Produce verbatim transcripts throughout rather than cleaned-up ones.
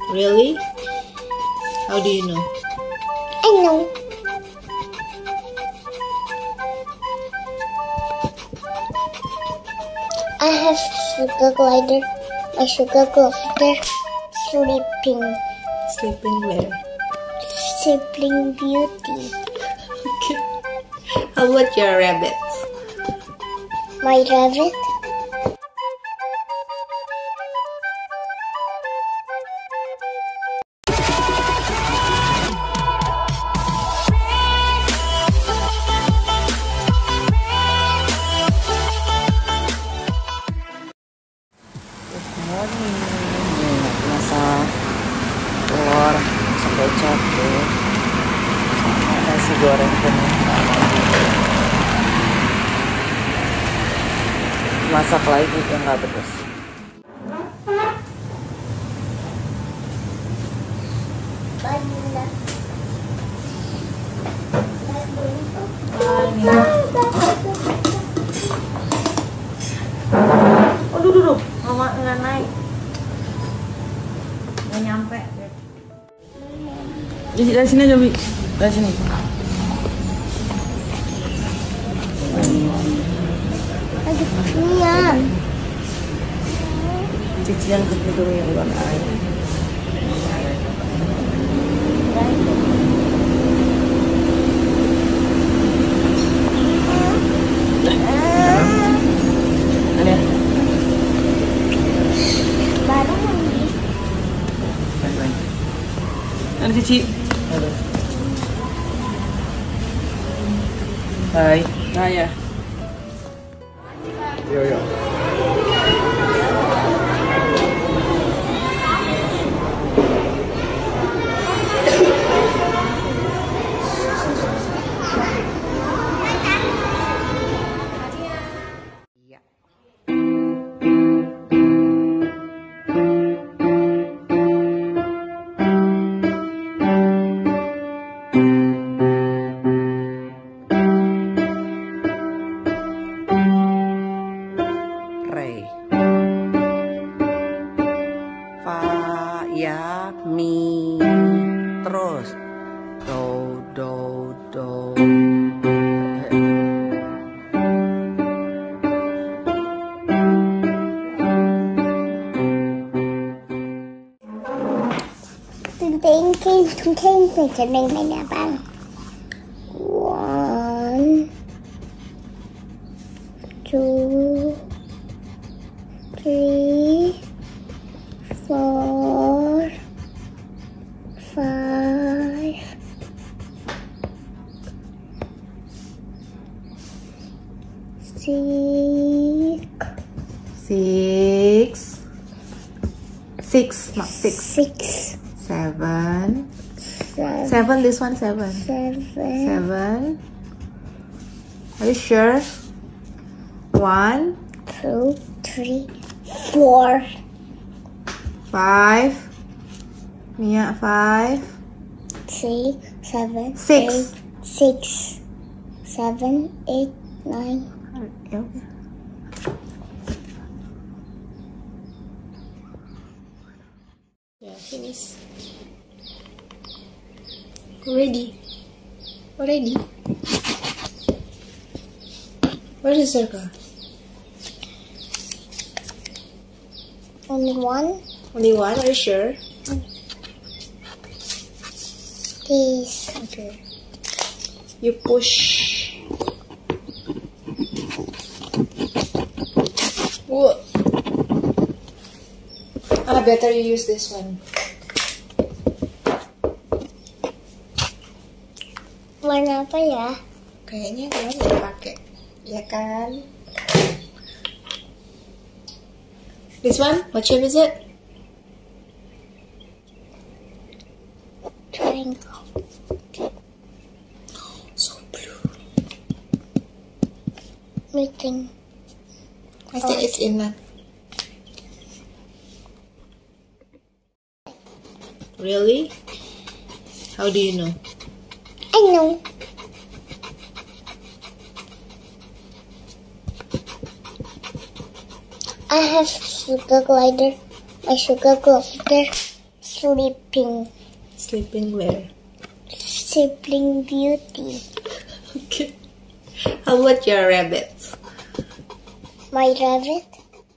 Really? How do you know? I know. I have sugar glider. My sugar glider sleeping. Sleeping where? Sleeping Beauty. Okay. How about your rabbits? My rabbit. Morning. Nih, masak telur, masak kecap tuh, sama nasi goreng kuning. Masak lagi yang nggak pedas. Banana. Oh, duduk, duduk. Mama nggak naik. Nggak nyampe. Jadi dari sini aja, Bi. Dari sini. Aduh, nian. Cicilan ke dulu yang warna air. Ada. Baru mandi. Ada Cici. Halo. Hai. Hai ya. Yo yo. Re. Fa ya mi. Terus do do do. Ting ting ting ting ting ting ting ting ting bang. One, two, three, four, five, six, Six. Six. Not six. six, Seven. seven, Seven. This one seven. seven, Seven. Are you sure? One. two, three, four, Five. Mia, five. six, seven, Six. eight, six, seven, eight, nine. Ya udah. Ya, finish. Ready. Ready. Where is the circle? Only one. Only one. Are you sure? This. Okay. You push. Whoa. Ah, better you use this one. Warna apa ya? Kayaknya kalian udah pakai, ya kan? This one, what shape is it? Triangle. So blue. Meeting. I think it's enough. Really? How do you know? I know. I have sugar glider. My sugar glider Sleeping. Sleeping where? Sleeping Beauty. Okay. How about your rabbits? My rabbit.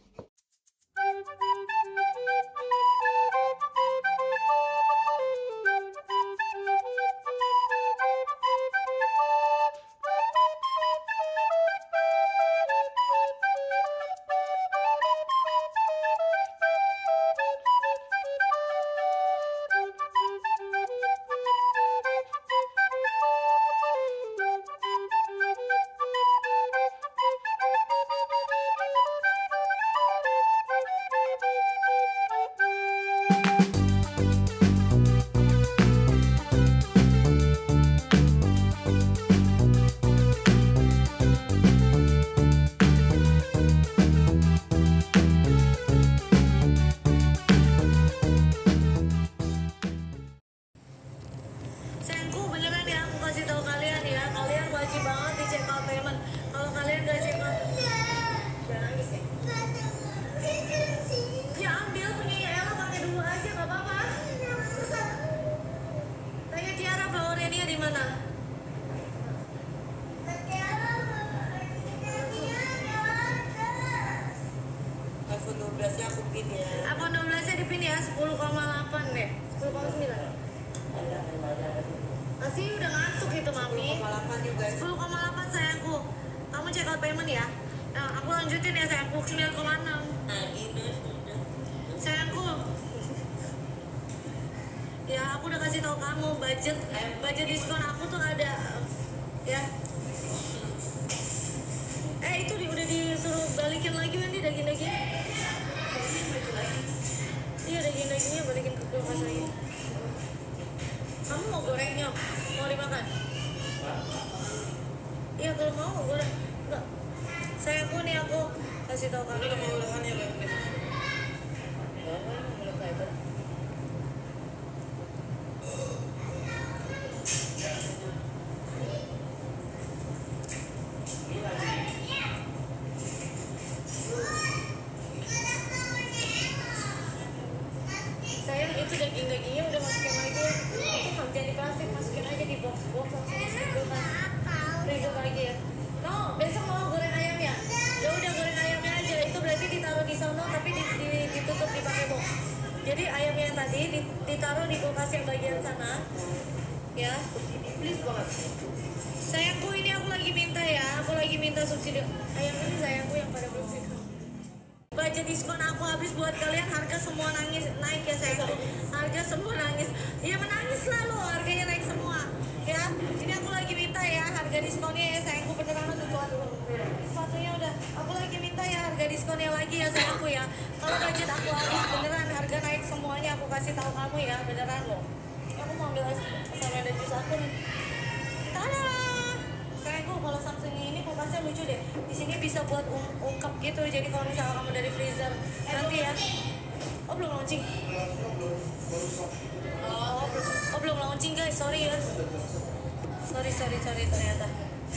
Sayangku, beneran ya, aku kasih tahu kalian ya, kalian wajib banget di check out payment. Kalau kalian nggak check out, jangan nangis ya. Ya ambil punya Ella, pakai dulu aja, nggak apa-apa. Tanya Tiara Florenia di mana? iPhone dua belas nya aku pin ya. iPhone dua belas nya dipin ya, sepuluh koma delapan deh, sepuluh koma sembilan. Masih udah ngantuk itu mami. sepuluh koma delapan juga. sepuluh koma delapan sayangku. Kamu check out payment ya. Nah, aku lanjutin ya sayangku, sembilan koma enam. Nah gitu. Sayangku. Ya, aku udah kasih tahu kamu budget budget diskon aku tuh ada ya. Eh, itu di, udah disuruh balikin lagi nanti daging-daging. Iya, daging-dagingnya balikin ke kulkas lagi. Kamu mau gorengnya? Mau dimakan? Iya, kalau mau goreng. Enggak. Sayangku nih aku kasih tahu kamu. Udah mau udahannya loh. Sayang, itu daging-dagingnya udah masukin lagi ya. Itu jangan di plastik, masukin aja di box-box langsung masukin kulkas. Freezer lagi ya. No, besok mau goreng ayamnya. Ya udah goreng ayamnya aja. Itu berarti ditaruh di sono tapi di, di, ditutup dipakai box. Jadi ayamnya yang tadi ditaruh di kulkas yang bagian sana. Ya, please banget. Sayangku, ini aku lagi minta ya. Aku lagi minta subsidi. Ayam ini sayangku yang pada belum sih. Budget diskon aku habis buat kalian, harga semua nangis naik ya sayangku. Harga semua nangis. Ya menangis lah lo, harganya naik semua. Ya, ini aku lagi minta ya harga diskonnya ya sayangku, beneran tuh tuan. Sepatunya udah. Aku lagi minta ya harga diskonnya lagi ya sayangku ya. Kalau budget aku habis beneran harga naik semuanya, aku kasih tahu kamu ya, beneran loh. Aku mau ambil es sama ada jus aku nih. Tada! Sayangku, kalau Samsung ini kulkasnya lucu deh. Di sini bisa buat ung ungkap gitu. Jadi kalau misalnya kamu dari freezer nanti ya. Oh belum launching. Oh, oh belum launching guys. Sorry ya. Sorry sorry sorry ternyata.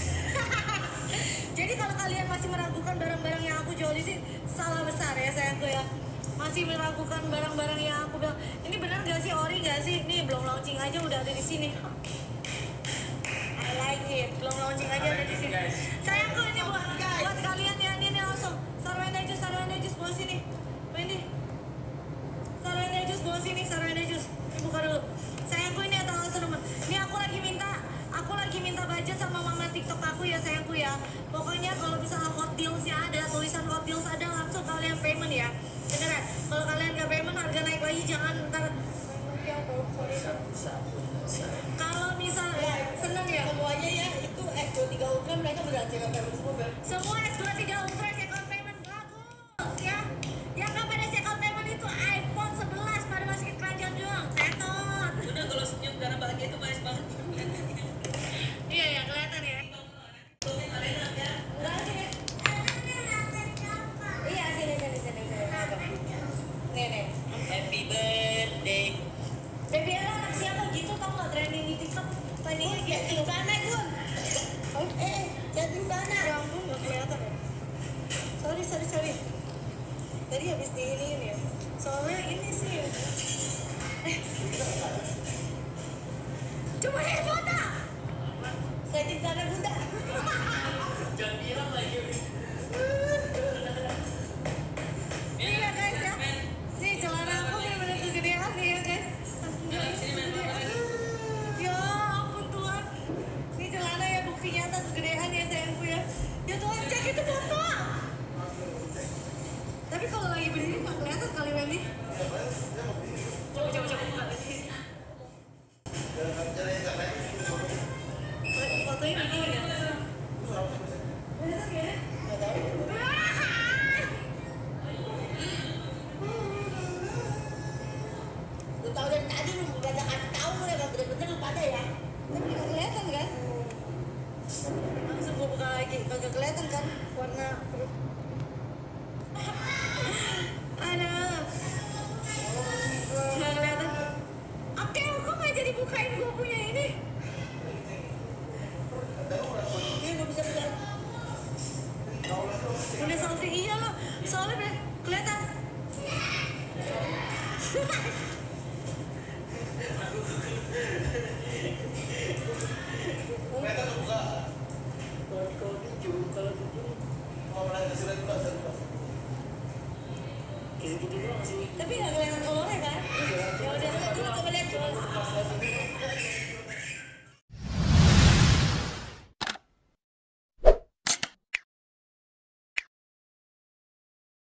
Jadi kalau kalian masih meragukan barang-barang yang aku jual di sini, salah besar ya sayangku ya. Masih meragukan barang-barang yang aku bilang, ini benar gak sih, ori gak sih? Nih belum launching aja udah ada di sini. I like it. Belum launching aja ada di sini. Sayangku, ini buat buat kalian ya, ini nih langsung. Sarwenda jus, sarwenda jus bawa sini. Wendy. Sarwenda jus bawa sini, sarwenda jus. Ini buka dulu. Sayangku, ini atau senuman. Ini aku lagi minta, aku lagi minta budget sama mama TikTok aku ya sayangku ya. Pokoknya kalau misalnya hot deals-nya ada, tulisan hot deals ada, langsung kalian payment ya. Beneran. Kalau kalian gak payment harga naik lagi, jangan ntar. Kalau misalnya seneng ya Semuanya ya itu S dua tiga Ultra mereka berat check out payment semua kan? semua S dua tiga Ultra check out payment bagus ya. Yang gak pada check out payment itu iPhone sebelas pada masukin keranjang doang. Seton. Udah kalau senyum karena bahagia itu manis banget. Iya ya kelihatan ya. Enggak sini. Iya sini sini sini sini. Nih nih. Happy birthday. Baby Ella anak siapa gitu tau gak trending Lu tahu dari tadi lu udah kasih tahu lu emang bener-bener lu pada ya. Tapi nggak kelihatan kan? Langsung gua buka lagi, kagak kelihatan kan warna perut. Ada. Nggak kelihatan. Oke, kok nggak jadi bukain gua punya ini? Ini nggak bisa bisa. Udah salty iya loh, soalnya udah kelihatan. Mereka tuh buka. Kalau gitu, kalau gitu. Mau mulai ke sini dulu, saya dulu. Kayak gitu doang sih. Tapi nggak kelihatan.